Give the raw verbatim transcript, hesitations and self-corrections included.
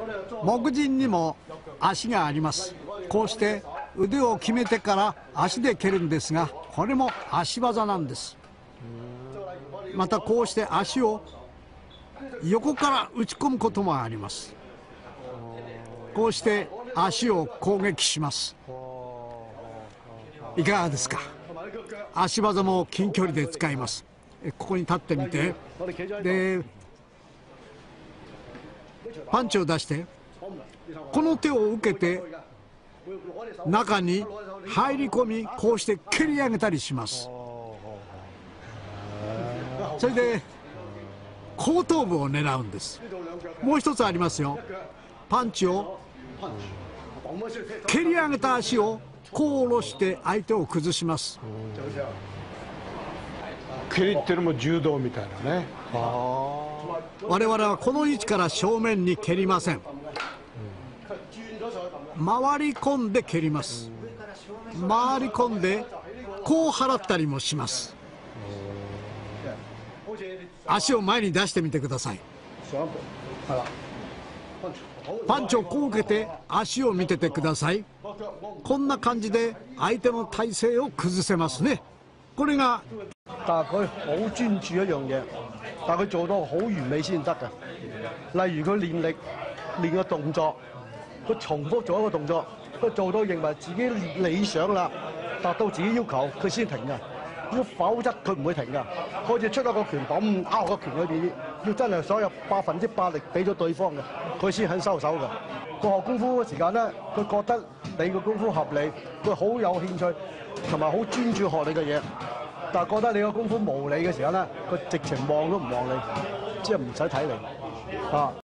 木人にも足があります。こうして腕を決めてから足で蹴るんですが、これも足技なんです。またこうして足を横から打ち込むこともあります。こうして足を攻撃します。いかがですか。足技も近距離で使います。ここに立ってみて、でパンチを出して、この手を受けて中に入り込み、こうして蹴り上げたりします。それで後頭部を狙うんです。もう一つありますよ。パンチを蹴り上げた足をこう下ろして相手を崩します。 蹴りっていうのも柔道みたいなね。 我々はこの位置から正面に蹴りません。回り込んで蹴ります。回り込んでこう払ったりもします。足を前に出してみてください。パンチをこう受けて足を見ててください。こんな感じで相手の体勢を崩せますね。これが但係佢好專注一樣嘢，但係佢做到好完美先得嘅。例如佢練力、練個動作，佢重複做一個動作，佢做到認為自己理想啦，達到自己要求，佢先停㗎。如果否則佢唔會停㗎。好似出一個拳咁拗個拳嗰啲，要真係所有百分之百力俾咗對方嘅，佢先肯收手㗎。佢學功夫嘅時間咧，佢覺得你個功夫合理，佢好有興趣，同埋好專注學你嘅嘢。但係覺得你個功夫無理嘅時候咧，佢直情望都唔望你，即係唔使睇你啊！